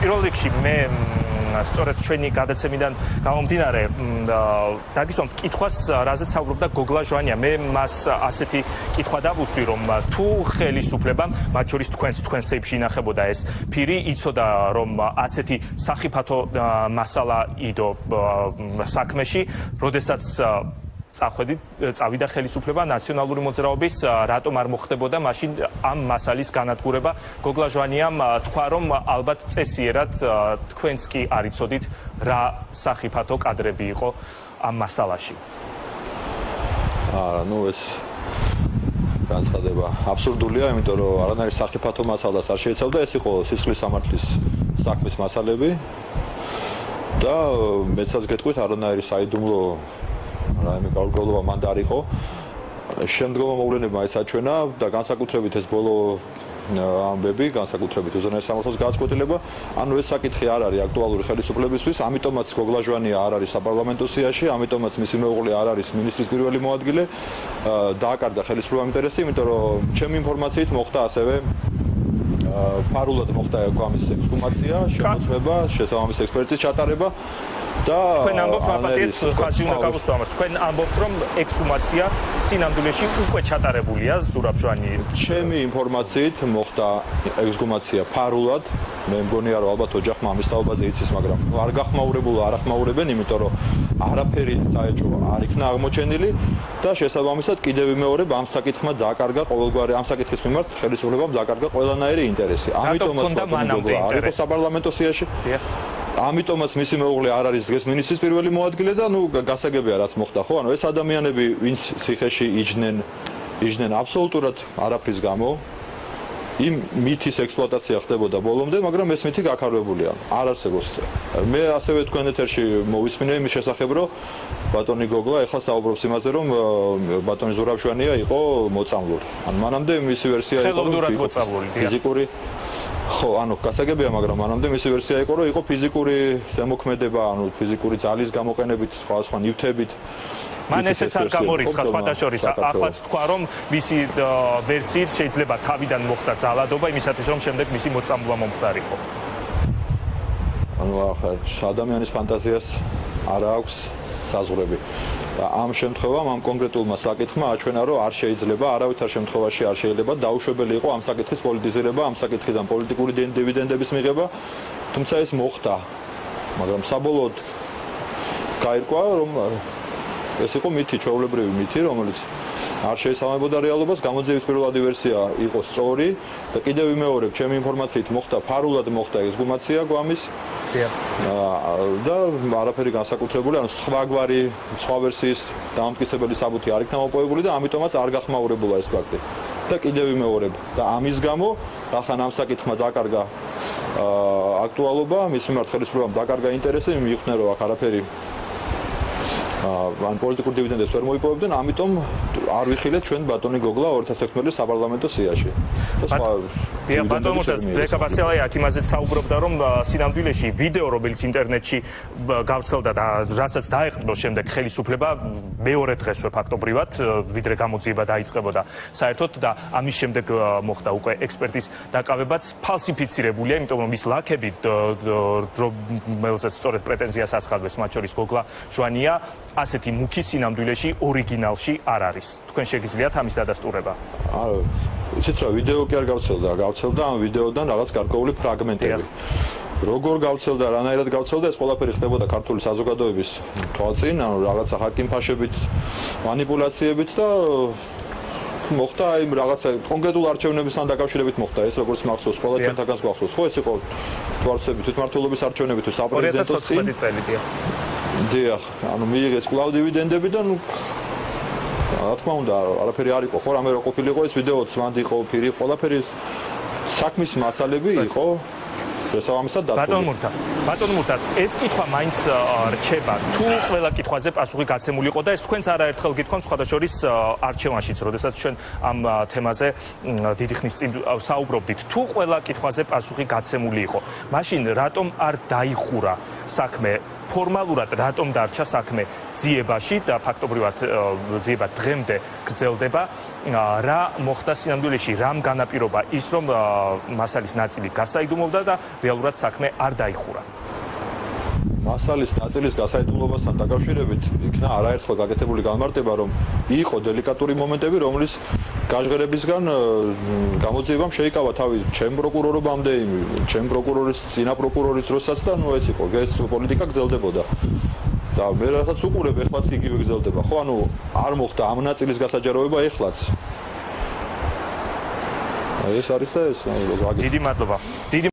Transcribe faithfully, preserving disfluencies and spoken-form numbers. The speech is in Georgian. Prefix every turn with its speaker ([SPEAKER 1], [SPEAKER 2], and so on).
[SPEAKER 1] პირველ რიგში მე სწორედ ჩვენი გადაცემიდან გამომდინარე დაგისვამთ კითხვას, რაზეც საუბრობდა გოგლა ჟვანია. მე მას ასეთი კითხვა დავუსვი, რომ თუ ხელისუფლებამ, მათ შორის თქვენს თქვენ სეიფში ინახებოდა ეს ფირი, იცოდა რომ ასეთი სახიფათო მასალა იდო საქმეში, როდესაც წახვედი, წავიდა ხელისუფლება ნაციონალური მოძრაობის, რატომ არ მოხდებოდა მაშინ ამ მასალის განადგურება? გოგლა ჟვანიამ თქვა, რომ ალბათ წესიერად თქვენც კი არ იცოდით რა სახიფათო კადრები იყო ამ მასალაში.
[SPEAKER 2] არა, ნუ ეს განცხადება აბსურდულია, იმიტომ რომ არანაირ სახიფათო მასალას არ შეიცავდა, ეს იყო სისხლის სამართლის საქმის მასალები და მეცაც გეტყვით, არანაირი საიდუმლო რაიმე გაურკვევლობა მანდ არ იყო. შემდგომ მოვლენებმა ეს აჩვენა და განსაკუთრებით ეს ბოლო ამბები, განსაკუთრებით უზენაეს სამართლის გადაწყვეტილება, ანუ ეს საკითხი არ არის აქტუალური ხელისუფლებისთვის, ამიტომაც გოგლა ჟვანია არ არის საპარლამენტო სიაში, ამიტომაც მისი მეუღლე არ არის მინისტრის პირველი მოადგილე, დააკარგა ხელისუფლებამ ინტერესი, იმიტომ რომ ჩემი ინფორმაციით მოხდა ასევე ფარულად მოხდა ამის ექსჰუმაცია, შემოწმება, შესაბამისი ექსპერტიზის ჩატარება.
[SPEAKER 1] თქვენ ამბობთ, მაპატიეთ, ხაზი უნდა გავუსვა ამას. თქვენ ამბობთ, რომ ექსჰუმაცია სინამდვილეში უკვე ჩატარებულია ზურაბ ჟვანიამ.
[SPEAKER 2] ჩემი ინფორმაციით მოხდა ექსჰუმაცია ფარულად. მე მგონია, რომ ალბათ ოჯახმა ამის თაობაზე იცის, მაგრამ არ გახმაურებულა, არ ახმაურებენ, იმიტომ რომ არაფერი საეჭვო არ იქნა აღმოჩენილი და შესაბამისად კიდევ ვიმეორებ, ამ საკითხმა დააკარგა ყოველგვარი ამ საკითხის მიმართ ხელისუფლებამ დააკარგა ყველანაირი ინტერესი.
[SPEAKER 1] ამიტომაც
[SPEAKER 2] არის საპარლამენტო სიაში. ამიტომაც მისი მეუღლე არ არის დღეს მინისტრის პირველი მოადგილე და ნუ გასაგებია რაც მოხდა, ხო? ანუ ეს ადამიანები, ვინც ციხეში იჯდნენ, იჯდნენ აბსოლუტურად არაფრის გამო. იმ მითის ექსპლუატაცია ხდებოდა ბოლომდე, მაგრამ ეს მითი გაქარვებულია. არ არსებობს. მე ასევე თქვენ ეთერში მოვისმინე იმის შესახებ, რომ ბატონი გოგლა ეხლა საუბრობს იმაზე, რომ ბატონი ზურაბ ჟვანია იყო მოწამლული. ანუ მანამდე მისი ვერსია იყო
[SPEAKER 1] ხელოვნურად მოწამლული,
[SPEAKER 2] ფიზიკური ხო, ანუ გასაგებია, მაგრამ მანამდე მისი ვერსია იყო, რომ იყო ფიზიკური ზემოქმედება, ანუ ფიზიკური ძალის გამოყენებით, სხვადასხვა ნივთებით.
[SPEAKER 1] მან ესეც არ გამორიცხა სხვათა შორის. ახლაც თქვა, რომ მისი ვერსიით შეიძლება თავიდან მოხდა ძალადობა იმისათვის, რომ შემდეგ მისი მოწამვლა მომხდარიყო.
[SPEAKER 2] ანუ ახლა ადამიანის ფანტაზიას არ აქვს საზღვრები. ამ შემთხვევამ ამ კონკრეტულმა საკითხმა აჩვენა, რომ არ შეიძლება, არავითარ შემთხვევაში არ შეიძლება დაუშვებელი იყო ამ საკითხის პოლიტიზირება, ამ საკითხიდან პოლიტიკური დივიდენდების მიღება, თუმცა ეს მოხდა. მაგრამ საბოლოოდ გაირკვა, რომ ეს იყო მითი, ჩვეულებრივი მითი, რომელიც არ შეესაბამებოდა რეალობას, გამოძიების პირველადი ვერსია იყო სწორი და კიდევ ვიმეორებ, ჩემი ინფორმაციით მოხდა ფარულად მოხდა ექსჰუმაცია გვამის. და არაფერი განსაკუთრებული, ანუ სხვაგვარი, სხვა ვერსიის დამამტკიცებელი საბუთი არ იქნა მოპოვებული და ამიტომაც არ გახმაურებულა ეს ფაქტი. და კიდევ ვიმეორებ, და ამის გამო, ახლა ამ საკითხმა დაკარგა აქტუალობა, მის მიმართ ხელისუფლებამ დაკარგა ინტერესი, მიხვდნენ, რომ აქ არაფერი ან პოლიტიკურ დივიდენდებს ვერ მოიპოვებდნენ, ამიტომ არ ვიხილეთ ჩვენ ბატონი გოგლა ორი ათას ექვსი წლის საპარლამენტო სიაში.
[SPEAKER 1] დიახ, ბატონ მურთაზ, ბეკა ბასელაია აქ იმაზეც საუბრობდა, რომ სინამდვილეში ვიდეო, რომელიც ინტერნეტში გავრცელდა და რასაც დაეხმო შემდეგ ხელისუფლება მეორე დღესვე ფაქტობრივად, ვიდრე გამოძიება დაიწყებოდა საერთოდ და ამის შემდეგ მოხდა უკვე ექსპერტის დაკავებაც, ფალსიფიცირებულია, იმიტომ რომ ის ლაქები, რომელსაც სწორედ პრეტენზიას აცხადებს, მათ შორის გოგლა ჟვანია, ასეთი მუქი სინამდვილეში ორიგინალში არ არის. თქვენ შეგიძლიათ ამის დადასტურება?
[SPEAKER 2] არა, იცით რა, ვიდეო კი არ გავრცელდა, გავრცელდა ამ ვიდეოდან რაღაც გარკვეული ფრაგმენტები. როგორ გავრცელდა, რანაირად გავრცელდა, ეს ყველაფერი ხდებოდა ქართული საზოგადოების თვალწინ, ანუ რაღაცა ჰაკინფაშებით, მანიპულაციებით და მოხდა იმ რაღაცა კონკრეტულ არჩევნებთან დაკავშირებით მოხდა ეს, როგორც მახსოვს, ყველა ჩვენთანაც გვახსოვს, ხო, ეს იყო თვალწები თვითმმართველობის არჩევნები თუ საპრეზიდენტო
[SPEAKER 1] წელი, დიახ.
[SPEAKER 2] დიახ, ანუ მიიღეს კვლავ დივიდენდები და ნუ რა თქმა უნდა, არაფერი არ იყო, ხო, რამე რო ყოფილიყო ეს ვიდეოც, მანდ იყო ფირი, ყველაფერი საქმის მასალები იყო. შესაბამისად დაწოლილი.
[SPEAKER 1] ბატონ მურთაზ, ბატონ მურთაზ, ეს კითხვა მაინც რჩება, თუ ყველა კითხვაზე პასუხი გაცემული იყო და ეს თქვენც არაერთხელ გითხოვთ სხვადასხვა არჩევანშიც, როდესაც ჩვენ ამ თემაზე დიდი ხნის წინ საუბრობდით, თუ ყველა კითხვაზე პასუხი გაცემული იყო, მაშინ რატომ არ დაიხურა საქმე ფორმალურად რატომ დარჩა საქმე ძიებაში და ფაქტობრივად ძიება დღემდე გრძელდება რა მოხდა სინამდვილეში რამ განაპირობა ის რომ მასალის ნაწილი გასაიდუმლოვდა და რეალურად საქმე არ დაიხურა
[SPEAKER 2] მასალის ნაწილის გასაიდუმლობასთან დაკავშირებით იქნა არაერთხელ გაკეთებული განმარტება რომ იყო დელიკატური მომენტები რომლის გაჟღერებისგან გამოძიებამ შეიკავა თავი ჩემ პროკურორობამდე ჩემ პროკურორის წინა პროკურორის დროსაც და ნუ ეს იყო ეს პოლიტიკა გრძელდებოდა და მე რასაც უყურებ ეხლაც იგივე გრძელდება ხო ანუ არ მოხდა ამ ნაწილის გასაჯაროება ეხლაც ეს არის და ეს
[SPEAKER 1] დიდი მადლობა